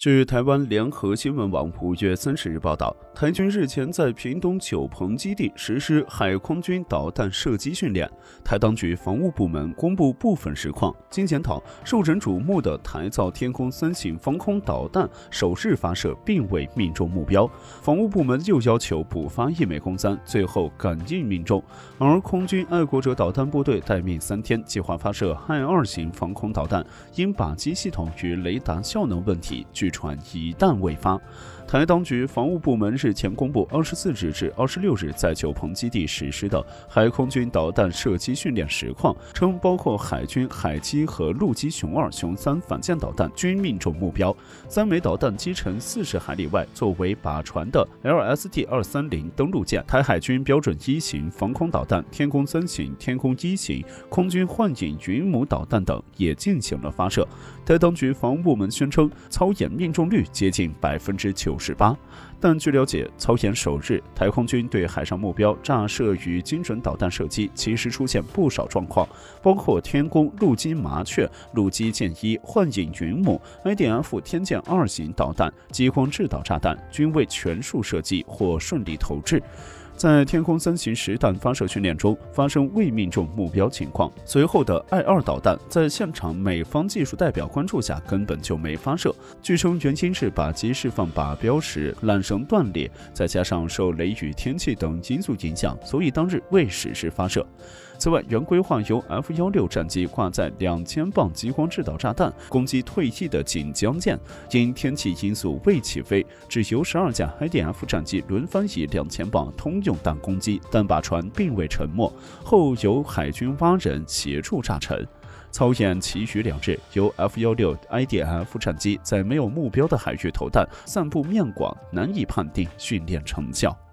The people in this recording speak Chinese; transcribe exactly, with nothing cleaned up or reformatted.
据台湾联合新闻网五月三十日报道，台军日前在屏东九鹏基地实施海空军导弹射击训练。台当局防务部门公布部分实况，经检讨，受人瞩目的台造天空三型防空导弹首日发射并未命中目标，防务部门又要求补发一枚空三，最后感应命中。而空军爱国者导弹部队待命三天，计划发射亥二型防空导弹，因靶机系统与雷达效能问题，据传一弹未发。台当局防务部门日前公布，二十四日至二十六日在九鹏基地实施的海空军导弹射击训练实况，称包括海军海基和陆基熊二、熊三反舰导弹均命中目标，三枚导弹击沉四十海里外作为靶船的 L S D 二三零登陆舰。台海军标准一型防空导弹、天宫三型、天宫一型、空军幻影云母导弹等也进行了发射。台当局防务部门宣称，操演命中率接近百分之九十八。但据了解，操演首日，台空军对海上目标炸射与精准导弹射击其实出现不少状况，包括天宫陆基麻雀、陆基剑一、幻影云母、I D F 天剑二型导弹、激光制导炸弹均未全数射击或顺利投掷。在天空三型实弹发射训练中发生未命中目标情况，随后的爱二导弹在现场美方技术代表关注下根本就没发射，据称原因是靶机释放靶标时缆绳断裂，再加上受雷雨天气等因素影响，所以当日未实施发射。此外，原规划由 F 十六 战机挂载两千磅激光制导炸弹攻击退役的锦江舰，因天气因素未起飞，只由十二架 I D F 战机轮番以两千磅通用弹攻击，但靶船并未沉没，后由海军蛙人协助炸沉。操演其余两日，由 F 十六 I D F 战机在没有目标的海域投弹，散布面广，难以判定训练成效。